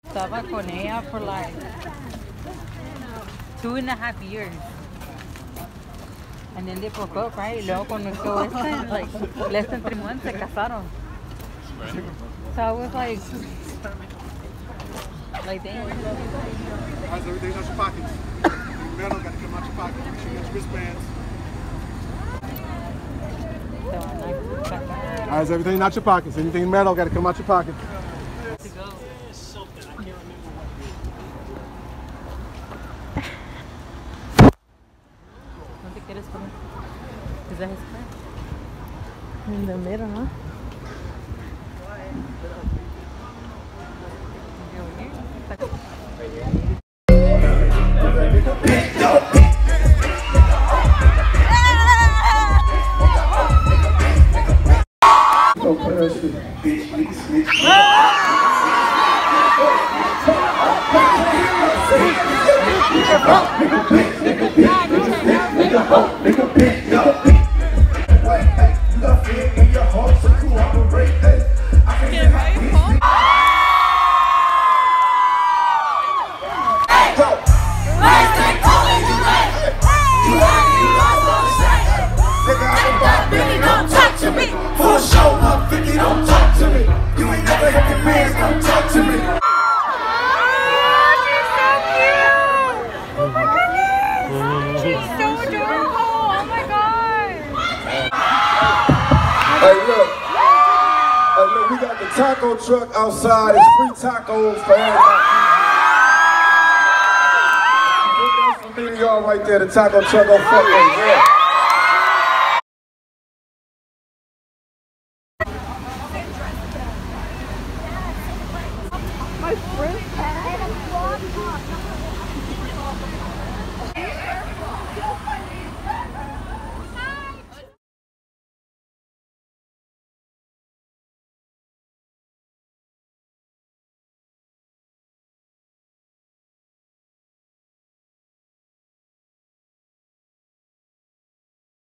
Estaba con ella for like 2.5 years. And then they broke up, right? Luego conoció esta, like less than 3 months, se casaron. So I was like damn. How's everything out your pockets? Metal got to come out your pocket. Make sure you got your wristbands. How's everything out your pockets? Anything metal got to come out your pocket. Is that his car? In the middle, huh? Look, we got the taco truck outside. It's free tacos for everybody. Some of y'all right there, the taco truck, go fuck with. Yeah.